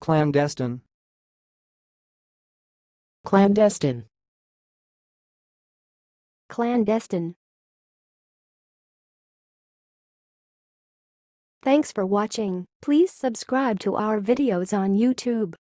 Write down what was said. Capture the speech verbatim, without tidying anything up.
Clandestine. Clandestine. Clandestine. Thanks for watching. Please subscribe to our videos on YouTube.